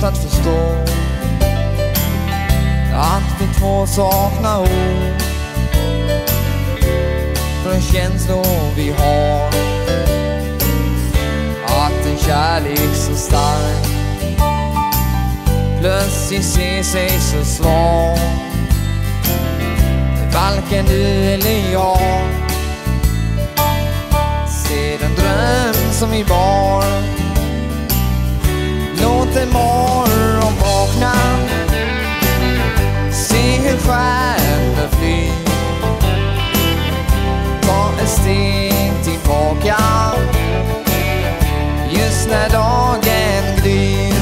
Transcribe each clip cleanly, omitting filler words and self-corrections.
svårt att förstå att vi två saknar ord för en känsla vi har, att en kärlek så stark plötsligt ser sig så svag. Varken du eller jag ser den dröm som vi bar. Låt en morgon vakna, se hur stjärnor flyr. Ta ett steg tillbaka just när dagen gryr.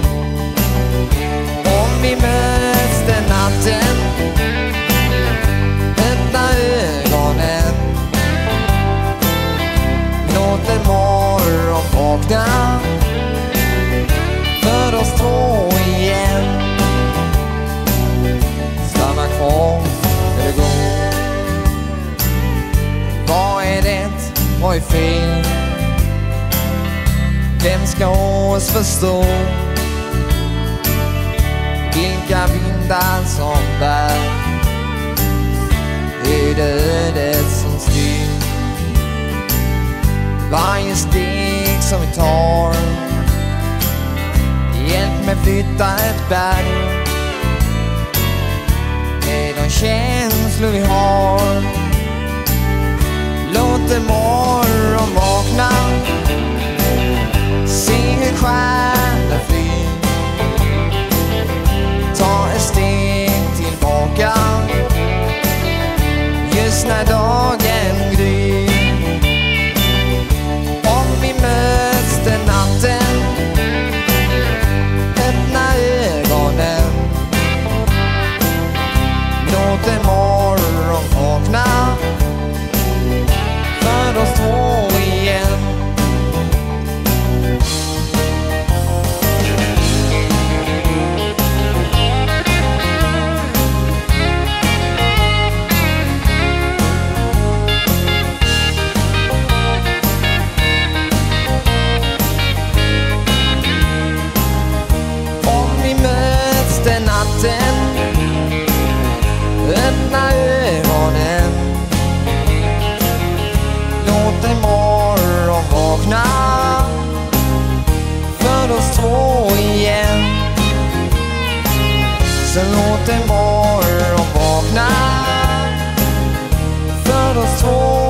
Om vi möts den natten, öppna ögonen. Låt en morgon vakna för oss två igen. Stanna kvar eller gå. Vad är rätt, vad är fel? Vem ska oss förstå? Vilka vindar som bär? Är det ödet som styr? Varje steg som vi tar, hjälp mig flytta ett berg. Med de känslor vi har, låt en morgon vakna, se hur stjärnor flyr. Ta ett steg tillbaka just när dagen gryr. Om vi möts den natten, öppna ögonen. Låt en morgon vakna för oss två igen. Den natten, öppna ögonen. Låt en morgon vakna för oss två igen. Så låt en morgon vakna för oss två